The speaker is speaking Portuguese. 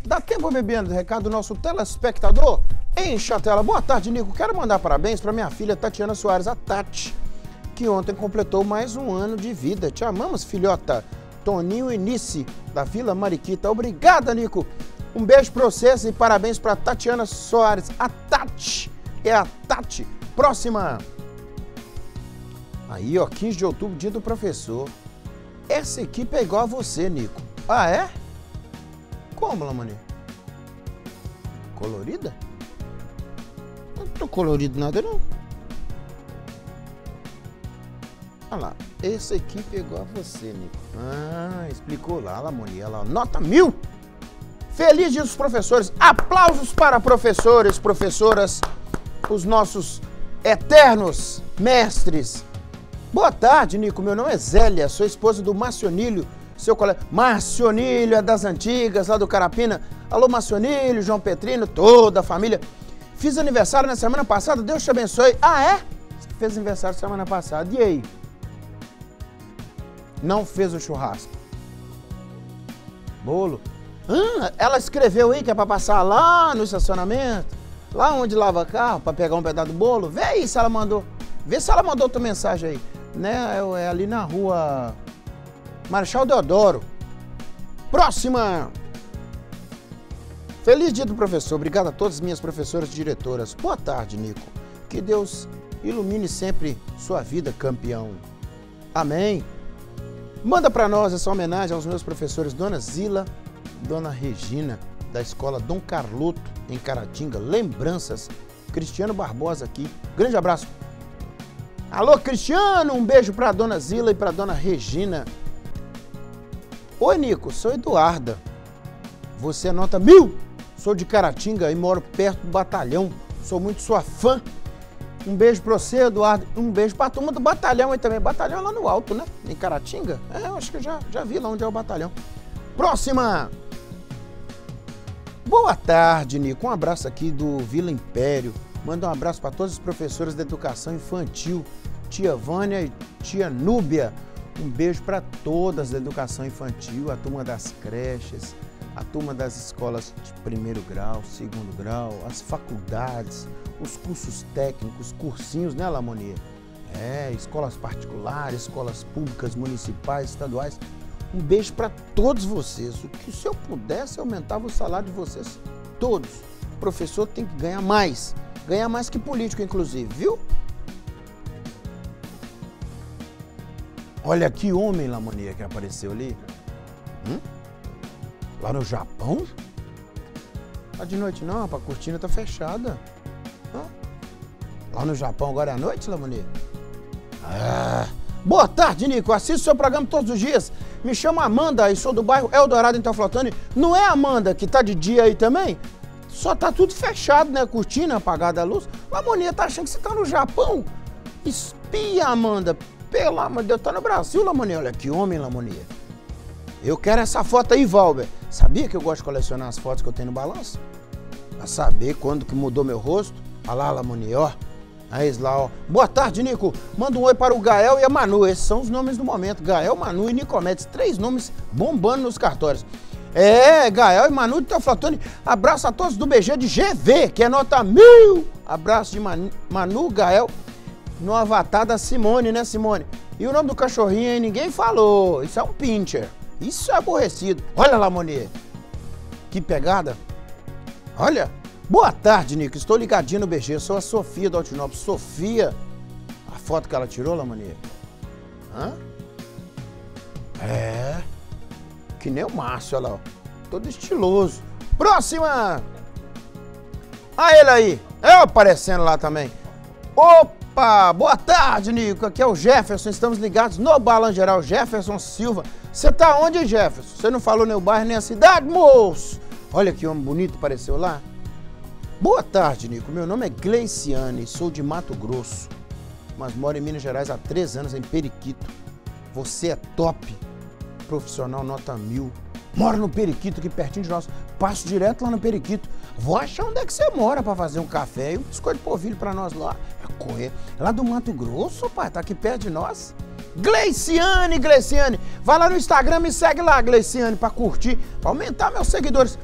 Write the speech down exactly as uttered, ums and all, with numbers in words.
Dá tempo, bebendo, recado do nosso telespectador? Enche a tela. Boa tarde, Nico. Quero mandar parabéns para minha filha Tatiana Soares, a Tati, que ontem completou mais um ano de vida. Te amamos, filhota. Toninho Inice, da Vila Mariquita. Obrigada, Nico. Um beijo para vocês e parabéns para Tatiana Soares. A Tati. É a Tati. Próxima. Aí, ó, quinze de outubro, dia do professor. Essa equipe é igual a você, Nico. Ah, é? Como, Lamoni? Colorida? Não tô colorido nada, não. Olha lá. Essa equipe é igual a você, Nico. Ah, explicou lá, Lamoni. Olha lá, nota mil. Feliz dia dos professores. Aplausos para professores, professoras, os nossos eternos mestres. Boa tarde, Nico. Meu nome é Zélia, sou esposa do Marcionílio, seu colega. Marcionílio é das antigas, lá do Carapina. Alô, Marcionílio, João Petrino, toda a família. Fiz aniversário na semana passada, Deus te abençoe. Ah, é? Você fez aniversário semana passada. E aí? Não fez o churrasco? Bolo? Ah, ela escreveu aí que é pra passar lá no estacionamento, lá onde lava carro, pra pegar um pedaço do bolo. Vê aí se ela mandou. Vê se ela mandou outra mensagem aí. Né? É ali na rua Marechal Deodoro. Próxima! Feliz dia do professor. Obrigado a todas as minhas professoras e diretoras. Boa tarde, Nico. Que Deus ilumine sempre sua vida, campeão. Amém. Manda para nós essa homenagem aos meus professores Dona Zila e Dona Regina, da Escola Dom Carloto, em Caratinga. Lembranças. Cristiano Barbosa aqui. Grande abraço. Alô, Cristiano, um beijo pra Dona Zila e pra Dona Regina. Oi, Nico, sou Eduarda. Você é nota mil. Sou de Caratinga e moro perto do batalhão. Sou muito sua fã. Um beijo pra você, Eduardo. Um beijo pra turma do batalhão aí também. Batalhão lá no alto, né? Em Caratinga. É, eu acho que eu já, já vi lá onde é o batalhão. Próxima. Boa tarde, Nico. Um abraço aqui do Vila Império. Manda um abraço para todos os professores da educação infantil, tia Vânia e tia Núbia. Um beijo para todas da educação infantil, a turma das creches, a turma das escolas de primeiro grau, segundo grau, as faculdades, os cursos técnicos, cursinhos, né, Lamoni? É, escolas particulares, escolas públicas, municipais, estaduais. Um beijo para todos vocês. O que se eu pudesse, eu aumentava o salário de vocês todos. O professor tem que ganhar mais. Ganhar mais que político, inclusive, viu? Olha que homem, Lamoni, que apareceu ali. Hum? Lá no Japão? Tá de noite não, rapaz, a cortina tá fechada. Hã? Lá no Japão agora é à noite, Lamoni? Ah. Boa tarde, Nico. Assisto seu programa todos os dias. Me chamo Amanda e sou do bairro Eldorado, em Teoflotone. Não é, Amanda, que tá de dia aí também? Só tá tudo fechado, né? Cortina, apagada a luz. Lamoni, tá achando que você tá no Japão? Espia, Amanda. Pelo amor de Deus, tá no Brasil, Lamoni. Olha que homem, Lamoni. Eu quero essa foto aí, Valber. Sabia que eu gosto de colecionar as fotos que eu tenho no balanço? Pra saber quando que mudou meu rosto. Olha lá, Lamoni, ó. Aí lá, ó. Boa tarde, Nico. Manda um oi para o Gael e a Manu. Esses são os nomes do momento. Gael, Manu e Nicomedes. Três nomes bombando nos cartórios. É, Gael e Manu de Teoflotone. Abraço a todos do B G de G V, que é nota mil. Abraço de Manu, Manu, Gael, no avatar da Simone, né, Simone? E o nome do cachorrinho aí, ninguém falou. Isso é um pincher. Isso é aborrecido. Olha lá, Monier. Que pegada. Olha. Boa tarde, Nico. Estou ligadinho no B G. Sou a Sofia do Altinópolis. Sofia. A foto que ela tirou, Lamoni. Hã? É. Que nem o Márcio, olha lá, ó. Todo estiloso. Próxima! Ah, ele aí. Eu aparecendo lá também. Opa! Boa tarde, Nico. Aqui é o Jefferson. Estamos ligados no Balan Geral. Jefferson Silva. Você tá onde, Jefferson? Você não falou nem o bairro nem a cidade, moço? Olha que homem bonito apareceu lá. Boa tarde, Nico. Meu nome é Gleiciane, sou de Mato Grosso, mas moro em Minas Gerais há três anos, em Periquito. Você é top, profissional nota mil. Moro no Periquito, aqui pertinho de nós. Passo direto lá no Periquito. Vou achar onde é que você mora pra fazer um café e um biscoito de polvilho pra nós lá. É correr. É lá do Mato Grosso, pai, tá aqui perto de nós. Gleiciane, Gleiciane. Vai lá no Instagram, me segue lá, Gleiciane, pra curtir, pra aumentar meus seguidores.